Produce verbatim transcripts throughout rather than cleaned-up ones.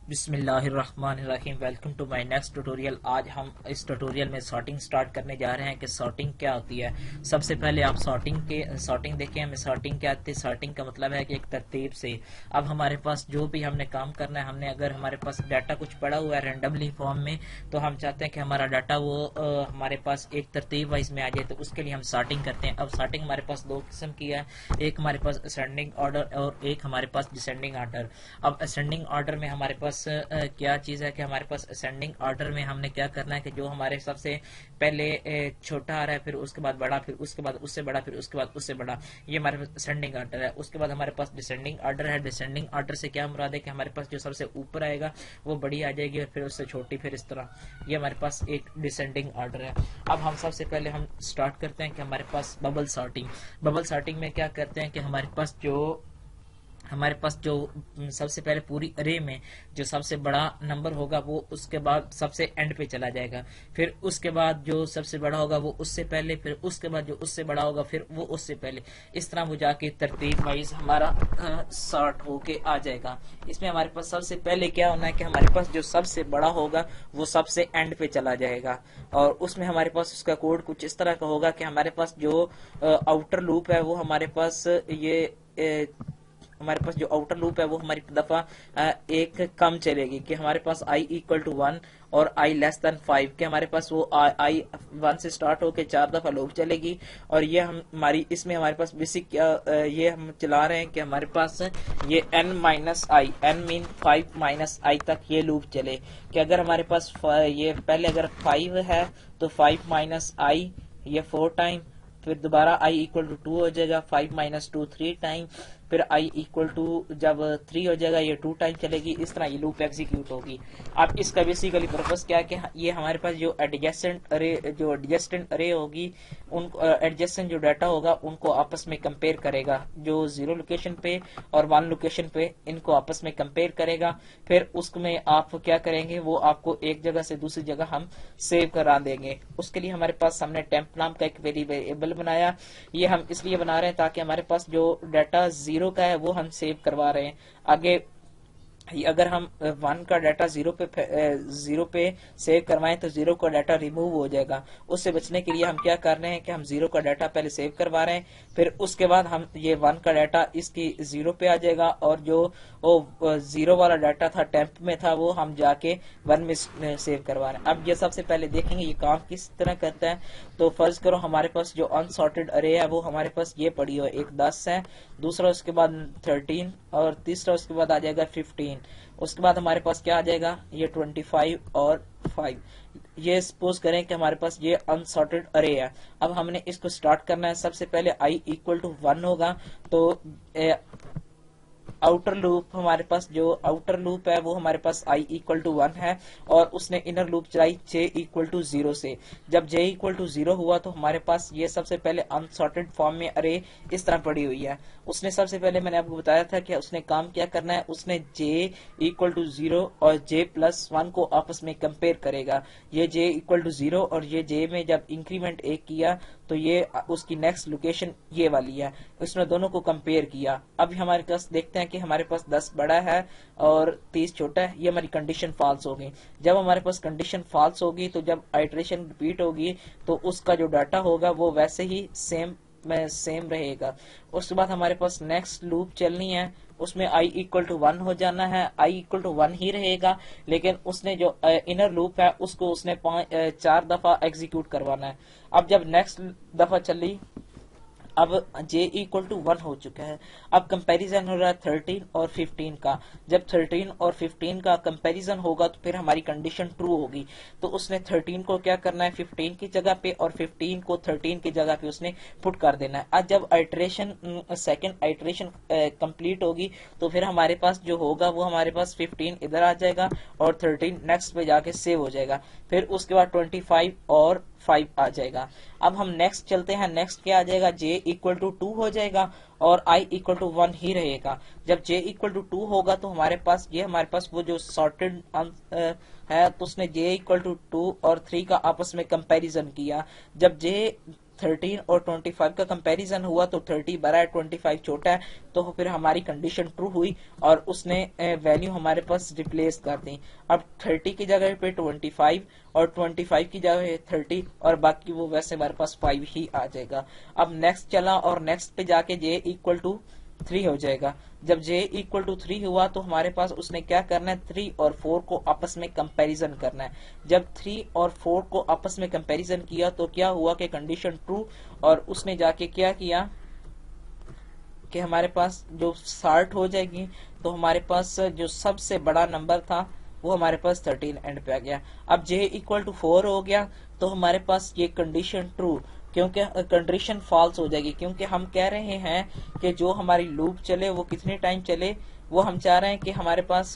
بسم اللہ الرحمن الرحیم، welcome to my next tutorial. آج ہم اس ٹوٹوریل میں سارٹنگ سٹارٹ کرنے جا رہے ہیں کہ سارٹنگ کیا ہوتی ہے۔ سب سے پہلے آپ سارٹنگ کے سارٹنگ دیکھیں، ہمیں سارٹنگ کیا آتی ہے۔ سارٹنگ کا مطلب ہے کہ ایک ترتیب سے اب ہمارے پاس جو بھی ہم نے کام کرنا ہے، ہم نے اگر ہمارے پاس ڈاٹا کچھ پڑا ہوا ہے رینڈملی فارم میں، تو ہم چاہتے ہیں کہ ہمارا ڈاٹا وہ ہمارے پاس ایک ترتیب وائز میں آ جائے، تو اس کے لیے ہم سارٹنگ کرتے ہیں۔ اب سارٹنگ ہمارے پاس دو قسم کی ہے، ایک ہمارے پاس اسینڈنگ آرڈر اور ایک ہمارے پاس ڈسینڈنگ آرڈر۔ اب اسینڈنگ آرڈر میں ہمارے پاس کیا چیز ہے کہ ہمارے پاس اسینڈنگ آرڈر میں ہم نے کیا کرنا ہے کہ جو ہمارے سب سے پہلے چھوٹا آ رہا ہے، پھر اس کے بعد بڑا، پھر اس کے بعد اس سے بڑا، پھر اس کے بعد اس سے بڑا، یہ ہمارے پاس اسینڈنگ آرڈر ہے۔ اس کے بعد ہمارے پاس ڈسینڈنگ آرڈر ہے۔ ڈسینڈنگ آرڈر سے کیا مراد ہے کہ ہمارے پاس جو سب سے اوپر آئے گا وہ بڑی آ جائے گی، اور پھر اس سے چھوٹی، پھر اس طرح، یہ ہمارے پاس ایک ڈسینڈنگ آرڈر ہے۔ اب ہم سب سے پہلے ہم سٹارٹ کرتے ہیں کہ ہمارے پاس ببل سارٹنگ۔ ببل سارٹنگ میں کیا کرتے ہیں کہ ہمارے پاس جو ہمارے پاس جو سب سے پہلے پوری ارے میں جو سب سے بڑا نمبر ہوگا وہ اس کے بعد سب سے اینڈ پہ چلا جائے گا، پھر اس کے بعد جو سب سے بڑا ہوگا وہ اس سے پہلے، پھر اس کے بعد جو اس سے بڑا ہوگا پھر وہ اس سے پہلے، اس طرح وہ جا کے ترتیب وائز ہمارا سارٹ ہو کے آ جائے گا۔ اس میں ہمارے پاس سب سے پہلے کیا ہونا ہے کہ ہمارے پاس جو سب سے بڑا ہوگا وہ سب سے اینڈ پہ چلا جائے گا، اور اس میں ہمارے پاس اس کا کوڈ کچھ اس طرح کا ہوگا کہ ہمارے پاس جو آؤٹر لوپ ہے وہ ہمارے پاس یہ ہمارے پاس جو آؤٹر لوپ ہے وہ ہماری دفعہ ایک کم چلے گی کہ ہمارے پاس آئی اکول ٹو ون اور آئی لیس دین فائیو، کہ ہمارے پاس وہ آئی ون سے سٹارٹ ہو کے چار دفعہ لوپ چلے گی، اور یہ ہماری اس میں ہمارے پاس بیسک یہ ہم چلا رہے ہیں کہ ہمارے پاس یہ N minus I, N mean five minus I تک یہ لوپ چلے، کہ اگر ہمارے پاس یہ پہلے اگر فائیو ہے تو فائیو مائنس آئی یہ فور ٹائم، پھر دوبارہ آئی اکول ٹو ٹو ہو جائے گا، five minus two three time, پھر آئی اکول ٹو جب تھری ہو جائے گا یہ ٹو ٹائم چلے گی، اس طرح یہ لوپ ایگزیکیوٹ ہوگی۔ اب اس کا بیسیکلی پرپز کیا ہے کہ یہ ہمارے پاس جو ایڈجسٹنٹ ارے جو ایڈجسٹنٹ ارے ہوگی، ان ایڈجسٹنٹ جو ڈاٹا ہوگا ان کو آپس میں کمپیئر کرے گا، جو زیرو لوکیشن پہ اور ون لوکیشن پہ ان کو آپس میں کمپیئر کرے گا، پھر اس میں آپ کیا کریں گے، وہ آپ کو ایک جگہ سے دوسری جگہ ہم سیو کرا دیں گے۔ اس کے لیے ہمارے پاس ہم نے ٹیمپ نام کا ایک ویریبل بنایا، یہ ہم اس لیے بنا رہے ہیں تاکہ ہمارے پاس جو ڈاٹا زیرو کا ہے وہ ہم سیو کروا رہے ہیں۔ آگے اگر ہم ون کا ڈاٹا زیرو پہ زیرو پہ سیو کروائیں تو زیرو کا ڈاٹا ریموو ہو جائے گا، اس سے بچنے کے لیے ہم کیا کر رہے ہیں کہ ہم زیرو کا ڈاٹا پہلے سیو کروا رہے ہیں، پھر اس کے بعد ہم یہ ون کا ڈاٹا اس کی زیرو پہ آ جائے گا، اور جو زیرو والا ڈاٹا تھا ٹیمپ میں تھا وہ ہم جا کے ون میں سیو کروا رہے ہیں۔ اب یہ سب سے پہلے دیکھیں گے یہ کام کس طرح کرتا ہے۔ تو فرض کرو ہمارے پاس جو انسارٹیڈ ارے ہے وہ ہمارے پاس یہ پڑی ہو، ایک دس ہے، دوسرا اس کے بعد تھرٹین، اور تیسرا اس کے بعد آ جائے گا ففٹین، اس کے بعد ہمارے پاس کیا آ جائے گا یہ ٹوینٹی فائیو اور فائیو۔ یہ سپوز کریں کہ ہمارے پاس یہ انسارٹیڈ ارے ہے۔ اب ہم نے اس کو سٹارٹ کرنا ہے، سب سے پہلے آئی اکول ٹو ون ہوگا، تو آؤٹر لوپ ہمارے پاس جو آؤٹر لوپ ہے وہ ہمارے پاس آئی اکول ٹو ون ہے، اور اس نے انر لوپ چلائی جے اکول ٹو زیرو سے۔ جب جے اکول ٹو زیرو ہوا تو ہمارے پاس یہ سب سے پہلے انسارٹیڈ فارم میں ارے اس طرح پڑی ہوئی ہے۔ اس نے سب سے پہلے میں نے آپ کو بتایا تھا کہ اس نے کام کیا کرنا ہے، اس نے جے اکول ٹو زیرو اور جے پلس ون کو آپس میں کمپیئر کرے گا۔ یہ جے اکول ٹو زیرو اور یہ جے میں جب انکریمنٹ ایک کیا تو یہ اس کی نیکسٹ لوکیشن یہ والی ہے، اس نے دونوں کو کمپیئر کیا۔ اب ہمارے پاس دیکھتے ہیں کہ ہمارے پاس دس بڑا ہے اور تیس چھوٹا ہے، یہ ہماری کنڈیشن فالس ہوگی۔ جب ہمارے پاس کنڈیشن فالس ہوگی تو جب آئٹریشن ریپیٹ ہوگی تو اس کا جو ڈاٹا ہوگا وہ ویسے ہی سیم میں سیم رہے گا۔ اس کے بعد ہمارے پاس نیکسٹ لوپ چلنی ہے، اس میں آئی اکول ٹو ون ہو جانا ہے، آئی اکول ٹو ون ہی رہے گا، لیکن اس نے جو انر لوپ ہے اس کو اس نے چار دفعہ ایگزیکیوٹ کروانا ہے۔ اب جب نیکسٹ دفعہ چلی، اب جے اکول ٹو ون ہو چکا ہے، اب کمپیریزن ہو رہا ہے تھرٹین اور ففٹین کا۔ جب تھرٹین اور ففٹین کا کمپیریزن ہوگا تو پھر ہماری کنڈیشن ٹرو ہوگی، تو اس نے تھرٹین کو کیا کرنا ہے ففٹین کی جگہ پہ، اور ففٹین کو تھرٹین کی جگہ پہ اس نے پٹ کر دینا ہے۔ اب جب آئٹریشن سیکنڈ آئٹریشن کمپلیٹ ہوگی تو پھر ہمارے پاس جو ہوگا وہ ہمارے پاس ففٹین ادھر آ جائے گا اور تھرٹین نیکسٹ پہ جا کے سیو ہو جائے گا، پھر اس کے بعد ٹوینٹی فائیو اور فائیو آ جائے گا۔ اب ہم نیکسٹ چلتے ہیں، نیکسٹ کیا آ جائے گا، جے اکول ٹو ٹو ہو جائے گا اور آئی اکول ٹو ون ہی رہے گا۔ جب جے اکول ٹو ٹو ہوگا تو ہمارے پاس یہ ہمارے پاس وہ جو سارٹیڈ ہے تو اس نے جے اکول ٹو ٹو اور تھری کا آپس میں کمپیریزن کیا۔ جب جے थर्टीन और ट्वेंटी फाइव का कंपैरिजन हुआ तो थर्टी बड़ा है, ट्वेंटी फाइव छोटा है, तो फिर हमारी कंडीशन ट्रू हुई और उसने वैल्यू हमारे पास रिप्लेस कर दी। अब थर्टी की जगह पे ट्वेंटी फाइव और ट्वेंटी फाइव की जगह थर्टी और बाकी वो वैसे हमारे पास फाइव ही आ जाएगा। अब नेक्स्ट चला और नेक्स्ट पे जाके जे इक्वल टू थ्री हो जाएगा। जब j इक्वल टू थ्री हुआ तो हमारे पास उसने क्या करना है, थ्री और फोर को आपस में कंपैरिजन करना है। जब थ्री और फोर को आपस में कंपैरिजन किया तो क्या हुआ कि कंडीशन ट्रू, और उसने जाके क्या किया कि हमारे पास जो सॉर्ट हो जाएगी तो हमारे पास जो सबसे बड़ा नंबर था वो हमारे पास थर्टीन एंड पे आ गया। अब j इक्वल टू फोर हो गया तो हमारे पास ये कंडीशन ट्रू, क्योंकि कंडीशन फॉल्स हो जाएगी, क्योंकि हम कह रहे हैं कि जो हमारी लूप चले वो कितने टाइम चले, वो हम चाह रहे हैं कि हमारे पास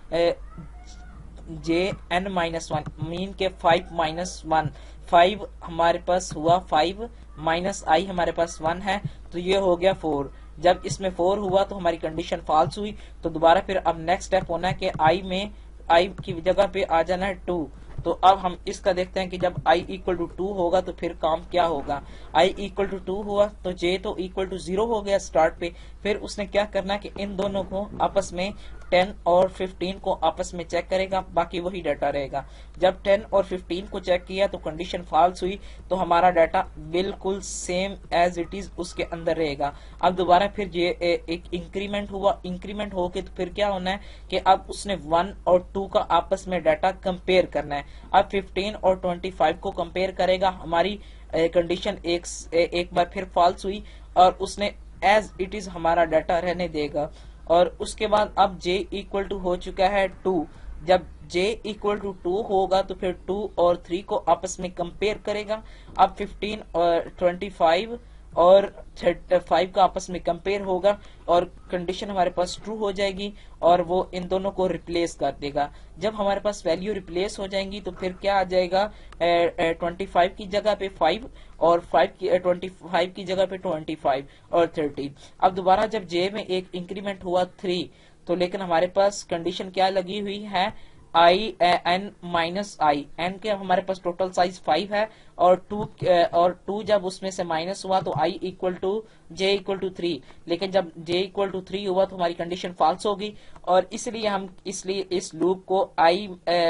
J N minus one mean के फाइव माइनस वन, फाइव हमारे पास हुआ फाइव माइनस आई हमारे पास वन है तो ये हो गया फोर। जब इसमें फोर हुआ तो हमारी कंडीशन फॉल्स हुई, तो दोबारा फिर अब नेक्स्ट स्टेप होना है कि आई में आई की जगह पे आ जाना है टू। तो अब हम इसका देखते हैं कि जब i इक्वल टू टू होगा तो फिर काम क्या होगा। i इक्वल टू टू हुआ तो j तो इक्वल टू जीरो हो गया स्टार्ट पे। फिर उसने क्या करना है कि इन दोनों को आपस में टेन और फिफ्टीन को आपस में चेक करेगा, बाकी वही डाटा रहेगा। जब टेन और फिफ्टीन को चेक किया तो कंडीशन फॉल्स हुई, तो हमारा डाटा बिल्कुल सेम एज इट इज उसके अंदर रहेगा। अब दोबारा फिर ये एक इंक्रीमेंट हुआ, इंक्रीमेंट होके तो फिर क्या होना है कि अब उसने वन और टू का आपस में डाटा कंपेयर करना है। अब फिफ्टीन और ट्वेंटी फाइव को कंपेयर करेगा, हमारी कंडीशन एक, एक बार फिर फॉल्स हुई और उसने एज इट इज हमारा डाटा रहने देगा। और उसके बाद अब j इक्वल टू हो चुका है टू। जब j इक्वल टू टू होगा तो फिर टू और थ्री को आपस में कंपेयर करेगा। अब फिफ्टीन और ट्वेंटी फाइव और फाइव का आपस में कंपेयर होगा और कंडीशन हमारे पास ट्रू हो जाएगी और वो इन दोनों को रिप्लेस कर देगा। जब हमारे पास वैल्यू रिप्लेस हो जाएंगी तो फिर क्या आ जाएगा, ट्वेंटी फाइव की जगह पे फाइव और फाइव की ट्वेंटी फाइव की जगह पे ट्वेंटी फाइव और थर्टी। अब दोबारा जब j में एक इंक्रीमेंट हुआ थ्री, तो लेकिन हमारे पास कंडीशन क्या लगी हुई है, I N minus I, N के हमारे पास टोटल साइज फाइव है और टू और टू जब उसमें से माइनस हुआ तो I equal to J equal to three. लेकिन जब जे इक्वल टू थ्री हुआ तो हमारी कंडीशन फॉल्स होगी और इसलिए हम इसलिए इस लूप को आई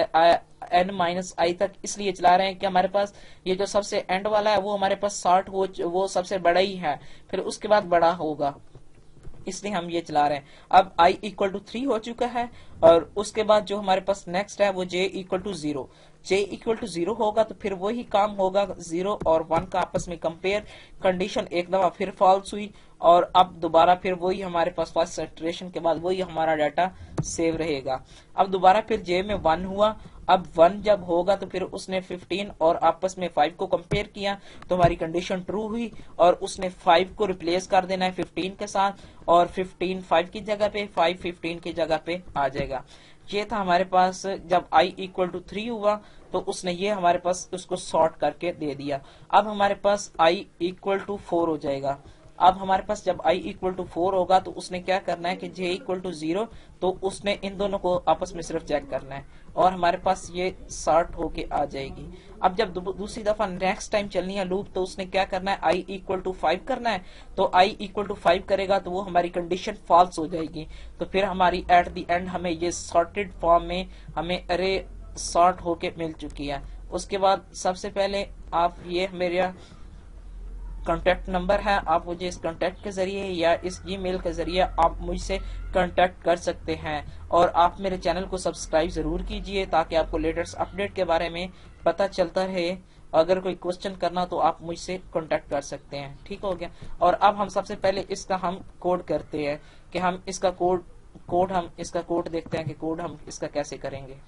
एन माइनस आई तक इसलिए चला रहे हैं कि हमारे पास ये जो सबसे एंड वाला है वो हमारे पास सॉर्ट हो, वो सबसे बड़ा ही है, फिर उसके बाद बड़ा होगा, इसलिए हम ये चला रहे हैं। अब i इक्वल टू थ्री हो चुका है और उसके बाद जो हमारे पास नेक्स्ट है वो j equal to zero. j equal to zero होगा तो फिर वही काम होगा, जीरो और वन का आपस में कंपेयर, कंडीशन एक दफा फिर फॉल्स हुई और अब दोबारा फिर वही हमारे पास फर्स्ट सैचुरेशन के बाद वही हमारा डाटा सेव रहेगा। अब दोबारा फिर j में वन हुआ, अब वन जब होगा तो फिर उसने फिफ्टीन और आपस में फाइव को कंपेयर किया तो हमारी कंडीशन ट्रू हुई और उसने फाइव को रिप्लेस कर देना है फिफ्टीन के साथ और फिफ्टीन फाइव की जगह पे, फाइव फिफ्टीन की जगह पे आ जाएगा। ये था हमारे पास जब i इक्वल टू थ्री हुआ तो उसने ये हमारे पास उसको सॉर्ट करके दे दिया। अब हमारे पास i इक्वल टू फोर हो जाएगा। अब हमारे पास जब i इक्वल टू फोर होगा तो उसने क्या करना है कि j इक्वल टू जीरो, तो उसने इन दोनों को आपस में सिर्फ चेक करना है और हमारे पास ये सॉर्ट होके आ जाएगी। अब जब दूसरी दफा नेक्स्ट टाइम चलनी है लूप तो उसने क्या करना है, i इक्वल टू फाइव करना है, तो i इक्वल टू फाइव करेगा तो वो हमारी कंडीशन फॉल्स हो जाएगी। तो फिर हमारी एट द एंड हमें ये सॉर्टेड फॉर्म में हमें अरे सॉर्ट होके मिल चुकी है। उसके बाद सबसे पहले आप ये मेरा कॉन्टेक्ट नंबर है, आप मुझे इस कॉन्टेक्ट के जरिए या इस ईमेल के जरिए आप मुझसे कॉन्टेक्ट कर सकते हैं और आप मेरे चैनल को सब्सक्राइब जरूर कीजिए ताकि आपको लेटेस्ट अपडेट के बारे में पता चलता रहे। अगर कोई क्वेश्चन करना तो आप मुझसे कॉन्टेक्ट कर सकते हैं। ठीक हो गया। और अब हम सबसे पहले इसका हम कोड करते हैं कि हम इसका कोड कोड हम इसका कोड देखते हैं कि कोड हम इसका कैसे करेंगे।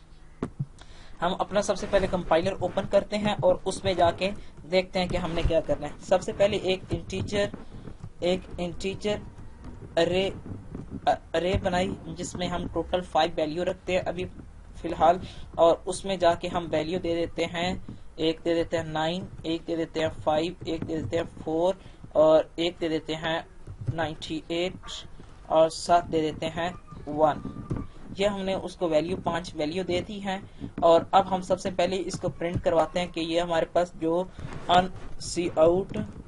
हम अपना सबसे पहले कंपाइलर ओपन करते हैं और उसमें जाके देखते हैं कि हमने क्या करना है। सबसे पहले एक इंटीजर एक इंटीजर अरे अरे बनाई जिसमें हम टोटल फाइव वैल्यू रखते हैं अभी फिलहाल, और उसमें जाके हम वैल्यू दे देते हैं, एक दे देते हैं नाइन, एक दे देते हैं फाइव, एक दे देते हैं फोर और एक दे देते हैं नाइन्टी एट और सात दे देते हैं वन। ये हमने उसको वैल्यू पांच वैल्यू दे दी है और अब हम सबसे पहले इसको प्रिंट करवाते हैं कि ये हमारे पास जो अन सी आउट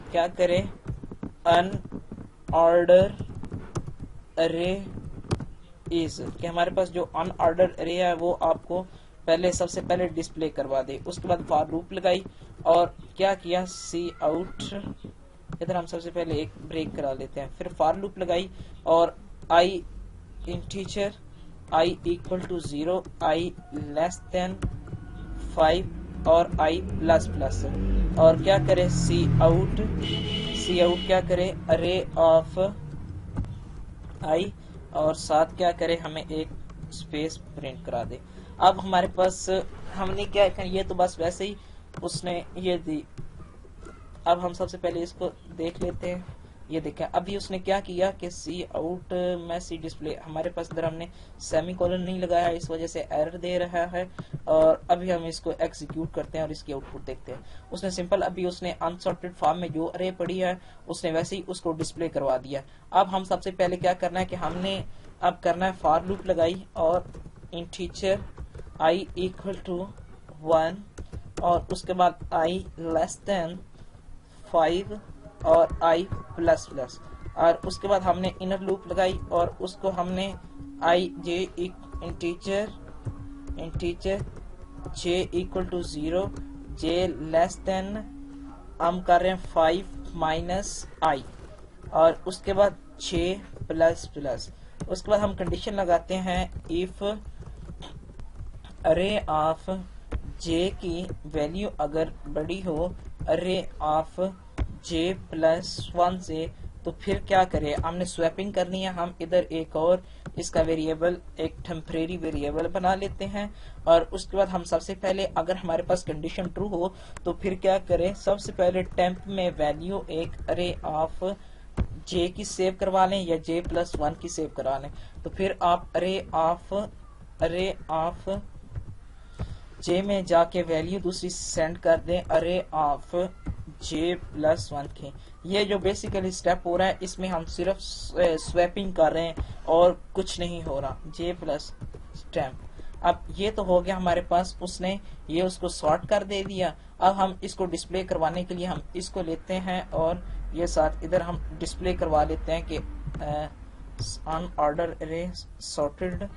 क्या करे अन ऑर्डर अरे इज, कि हमारे पास जो अन ऑर्डर अरे है वो आपको पहले सबसे पहले डिस्प्ले करवा दे। उसके बाद फॉर लूप लगाई और क्या किया सी आउट, इधर हम सबसे पहले एक ब्रेक करा लेते हैं, फिर फॉर लूप लगाई और I integer I equal to zero, I less than five और आई प्लस प्लस, और क्या करे सी आउट, सी आउट क्या करे अरे ऑफ आई, और साथ क्या करे हमें एक स्पेस प्रिंट करा दे। अब हमारे पास हमने क्या, ये तो बस वैसे ही उसने ये दी। अब हम सबसे पहले इसको देख लेते हैं। ये देखें अभी उसने क्या किया कि सी आउट में सी डिस्प्ले, हमारे पास इधर हमने सेमी कॉलन नहीं लगाया, इस वजह से एरर दे रहा है। और अभी हम इसको एग्जीक्यूट करते हैं और इसकी आउटपुट देखते हैं। उसने सिंपल अभी उसने अनसॉर्टेड फॉर्म में जो अरे पड़ी है उसने वैसे ही उसको डिस्प्ले करवा दिया। अब हम सबसे पहले क्या करना है कि हमने अब करना है फॉर लूप लगाई और integer I equal to one और उसके बाद आई लेस देन फाइव और आई प्लस प्लस, और उसके बाद हमने इनर लूप लगाई और उसको हमने i j integer integer j equal to zero, j less than हम कर रहे हैं फाइव माइनस आई, और उसके बाद जे प्लस प्लस। उसके बाद हम कंडीशन लगाते हैं इफ अरे ऑफ जे की वैल्यू अगर बड़ी हो अरे ऑफ जे प्लस वन से, तो फिर क्या करें, हमने स्वैपिंग करनी है। हम इधर एक और इसका वेरिएबल एक टेम्परेरी वेरिएबल बना लेते हैं और उसके बाद हम सबसे पहले अगर हमारे पास कंडीशन ट्रू हो तो फिर क्या करें, सबसे पहले टेम्प में वैल्यू एक अरे ऑफ जे की सेव करवा लें या जे प्लस वन की सेव करवा लें। तो फिर आप अरे ऑफ अरे ऑफ जे में जाके वैल्यू दूसरी सेंड कर दें अरे ऑफ जे प्लस वन की। ये जो बेसिकली स्टेप हो रहा है इसमें हम सिर्फ स्वैपिंग कर रहे हैं और कुछ नहीं हो रहा। जे प्लस स्टैम्प, अब ये तो हो गया हमारे पास, उसने ये उसको सॉर्ट कर दे दिया। अब हम इसको डिस्प्ले करवाने के लिए हम इसको लेते हैं और ये साथ इधर हम डिस्प्ले करवा लेते हैं कि on order array sorted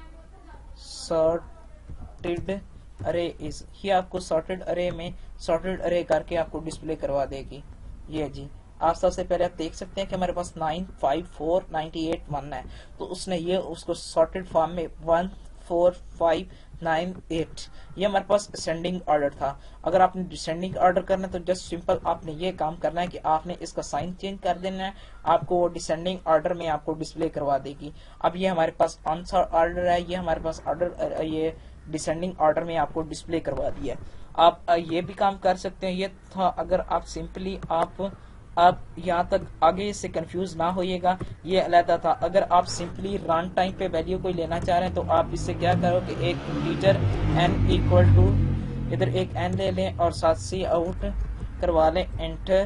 sorted array is, ये आपको सॉर्टेड अरे में सॉर्टेड अरे करके आपको डिस्प्ले करवा देगी। ये जी आप सबसे पहले आप देख सकते हैं कि हमारे पास nine five four ninety eight one है, तो उसने ये उसको सॉर्टेड फॉर्म में one four five nine eight, ये हमारे पास असेंडिंग ऑर्डर था। अगर आपने डिसेंडिंग ऑर्डर करना है तो जस्ट सिंपल आपने ये काम करना है कि आपने इसका साइन चेंज कर देना है, आपको वो डिसेंडिंग ऑर्डर में आपको डिस्प्ले करवा देगी। अब ये हमारे पास आंसर ऑर्डर है, ये हमारे पास ऑर्डर ये डिसेंडिंग ऑर्डर में आपको डिस्प्ले करवा दिया। आप ये भी काम कर सकते हैं। ये था अगर आप सिंपली आप आप यहाँ तक आगे से कंफ्यूज ना होइएगा, ये अलहदा था। अगर आप सिंपली रन टाइम पे वैल्यू कोई लेना चाह रहे हैं तो आप इससे क्या करो कि एक इंटीजर n इक्वल टू इधर एक n ले लें और साथ सी आउट करवा लें एंटर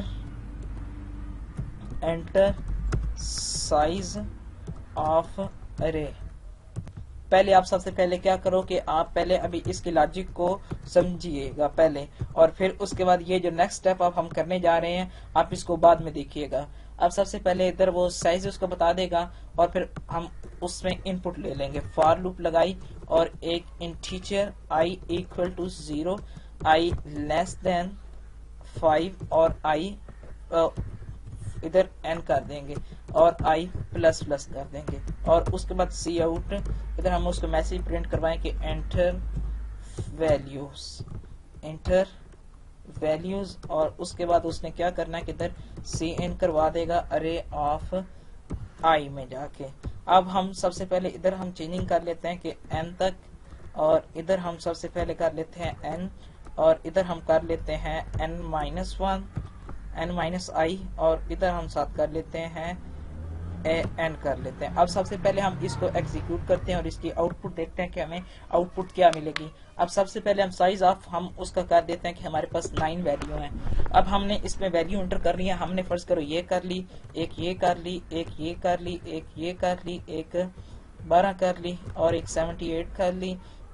एंटर साइज ऑफ अरे। पहले आप सबसे पहले क्या करो कि आप पहले अभी इसकी लॉजिक को समझिएगा पहले, और फिर उसके बाद ये जो नेक्स्ट स्टेप आप हम करने जा रहे हैं आप इसको बाद में देखिएगा। अब सबसे पहले इधर वो साइज उसको बता देगा और फिर हम उसमें इनपुट ले लेंगे। फॉर लूप लगाई और एक integer I equal to zero, I less than five और आई इधर एन कर देंगे और आई प्लस प्लस कर देंगे, और उसके बाद सी आउट इधर हम उसको मैसेज प्रिंट करवाएं कि एंटर वैल्यूज एंटर वैल्यूज, और उसके बाद उसने क्या करना है कि इधर सी एन करवा देगा अरे ऑफ आई में जाके। अब हम सबसे पहले इधर हम चेंजिंग कर लेते हैं कि एन तक, और इधर हम सबसे पहले कर लेते हैं एन, और इधर हम कर लेते हैं n minus one n minus i, और इधर हम साथ कर लेते हैं ए एन कर लेते हैं। अब सबसे पहले हम इसको एग्जीक्यूट करते हैं और इसकी आउटपुट देखते हैं कि हमें आउटपुट क्या मिलेगी। अब सबसे पहले हम साइज ऑफ हम उसका कर देते हैं कि हमारे पास नाइन वैल्यू है। अब हमने इसमें वैल्यू एंटर करनी है। हमने फर्ज करो ये कर ली, एक ये कर ली, एक ये कर ली, एक ये कर ली, एक बारह कर ली, और एक सेवेंटी एट कर ली,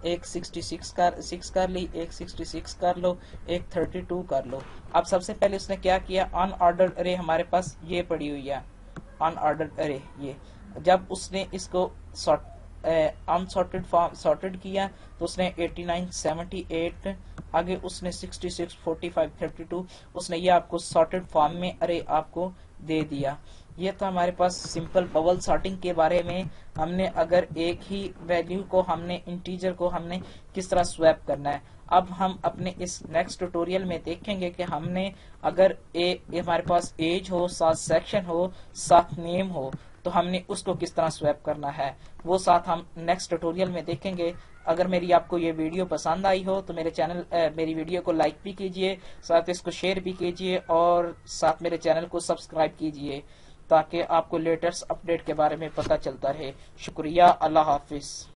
ایک سکسٹی سکس کر سکس کر لی، ایک سکسٹی سکس کر لو، ایک تھرٹی ٹو کر لو۔ اب سب سے پہلے اس نے کیا کیا، ان آرڈرڈ ارے ہمارے پاس یہ پڑی ہوئی ہے، ان آرڈرڈ ارے، یہ جب اس نے اس کو ان سارٹڈ فارم سارٹڈ کیا تو اس نے ایٹی نائن سیونٹی ایٹ، آگے اس نے sixty six forty five thirty two, اس نے یہ آپ کو سارٹڈ فارم میں ارے آپ کو دے دیا۔ یہ تو ہمارے پاس سمپل ببل سارٹنگ کے بارے میں، ہم نے اگر ایک ہی ویلیو کو ہم نے انٹیجر کو ہم نے کس طرح سویپ کرنا ہے۔ اب ہم اپنے اس نیکسٹ ٹیوٹوریل میں دیکھیں گے کہ ہم نے اگر ہمارے پاس ایج ہو، ساتھ سیکشن ہو، ساتھ نیم ہو، تو ہم نے اس کو کس طرح سویپ کرنا ہے، وہ ساتھ ہم نیکسٹ ٹیوٹوریل میں دیکھیں گے۔ اگر میری آپ کو یہ ویڈیو پسند آئی ہو تو میرے چینل میری ویڈیو کو لائک بھی کیجئے، ساتھ اس کو شیئر بھی کیجئے، اور ساتھ میرے چینل کو سبسکرائب کیجئے تاکہ آپ کو لیٹسٹ اپڈیٹ کے بارے میں پتہ چلتا رہے۔ شکریہ، اللہ حافظ۔